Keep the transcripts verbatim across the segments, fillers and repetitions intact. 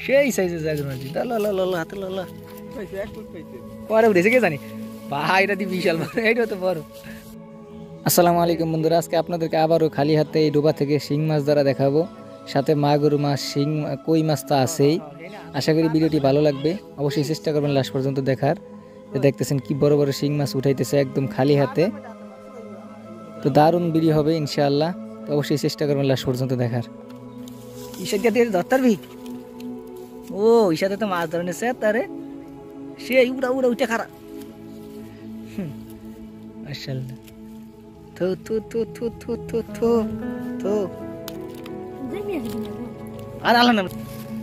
সেই সাইজের জাগর মাছ ল ল ল ল হাতে ল ল পরে উঠেছে কে জানি ভাই এটা দি বিশাল এইটা তো বড়। আসসালামু আলাইকুম বন্ধুরা, আজকে আপনাদেরকে আবারও খালি হাতে এই ডোবা থেকে শিং মাছ ধরা দেখাবো, সাথে মাগুর মাছ, শিং, কই মাছ তো আছেই। আশা করি ভিডিওটি ভালো লাগবে, অবশ্যই চেষ্টা করবেন লাস্ট পর্যন্ত দেখার। দেখতেছেন কি বড় বড় শিং মাছ উঠাইতেছে একদম খালি হাতে, তো দারুণ ভিডিও হবে ইনশাআল্লাহ। তো অবশ্যই চেষ্টা করবেন লাস্ট পর্যন্ত দেখার। ঈশাদ দিয়ে ধরতে পারবি? ও ঈশাদে তো মাছ ধরে নিছে তারে, সে উড়া উড়া উঠে খারাপ মাশাআল্লাহ। থু থু থু থু থু থু থু থু আর আল্লাহ নাম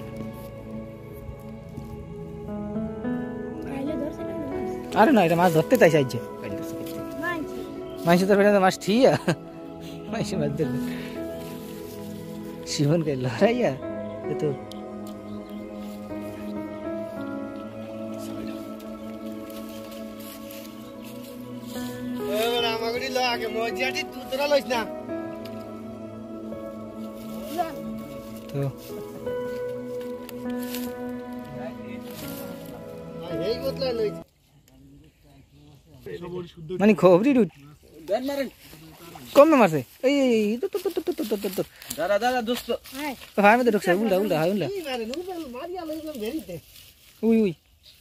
আরে না, এটা মাছ ধরতে তাই চাইছে মাইসে তোর মাছ ঠিয়া মাইসে মাছ ধরবে শিবন কে লড়াইয়া তো মানে খবরি কম মারছে এই দাদা দাদা দোস্ত ভাই মধ্যে ঢুকছে উল্টা উল্টা হাই উল্টা উই উই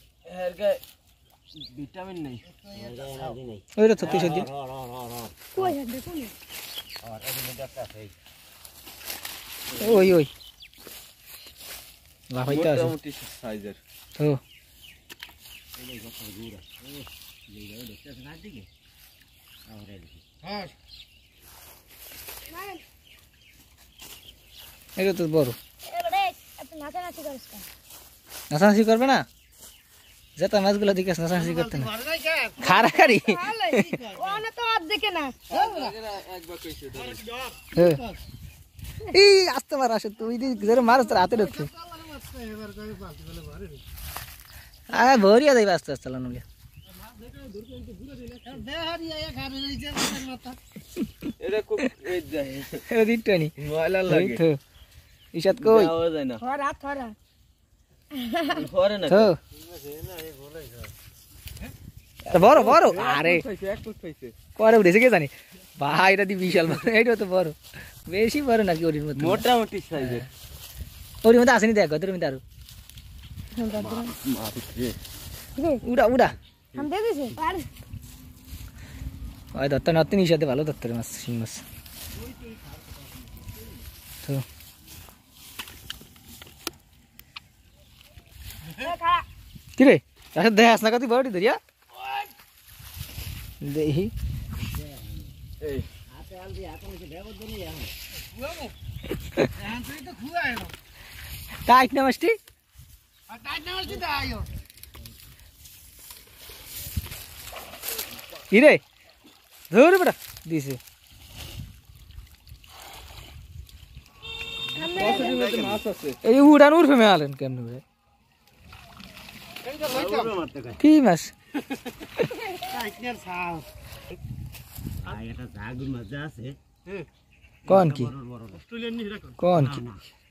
ভিটামিন নাই ওইটা সত্যি সত্যি ওই ওই লাফাইতে আছে মোটামুটি সাইজের। তো এটা তো বড় নাচানাচি করবে না, যেটা মাছগুলো দিকে নাচানাচি করতে না খারাখারি এই আসতে মার আসে তুই মারস তোর হাতে ঢুকছে আরে ভরিয়া যাইবে আস্তে আস্তে লানো ঈশাদ কই বড় বড় আরে পরে উঠেছে কে জানি ভাই এটা দি বিশাল এইটা তো বড়, বেশি বড় নাকি ওরির মধ্যে মোটামুটি সাইজের, ওরির মধ্যে আসেনি দেখ তোর মধ্যে আরো উড়া উড়া ওই ধরতে নতুন ঈশাদে ভালো ধরতে মাছ শিং মাছ। তো কিরে আসলে দেখ আস না কত বড়টি ধরিয়া দেখি টাইট না মাছটি কিরে ধরে বেটা দিছে এই উড়ান উড়বে মেলালেন কেমন কি মাছ কোন কি কোন কি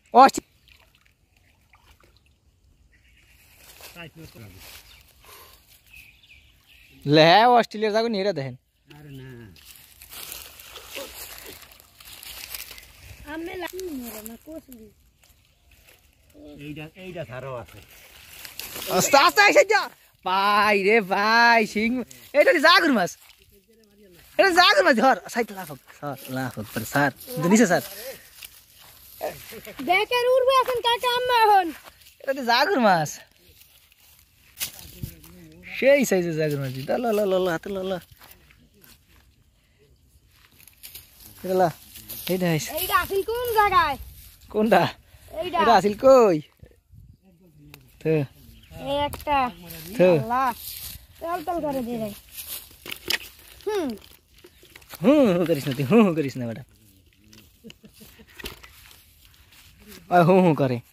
লে অস্ট্রেলিয়ার যাগো নিয়ে দেখেন আস্তে আস্তে এসে যা ভাই রে ভাই শিং এটা জাগুর মাছ, এটা জাগুর মাছ ধর সাইড লাফ স্যার লাফ পর স্যার নিচে স্যার দেখের উড়বে এখন কাকা আম্মা এখন এটা তো জাগুর মাছ সেই সাইজের জাগুর মাছ ল ল ল ল হাতে ল ল এলা এইটা এইটা আসল কোন জায়গায় কোনটা এটা আসল কই তো একটা আল্লাহ চল চল করে দে রে হুম হুম করিস না তুই হুম করিস না বেটা ওই হুম হুম করে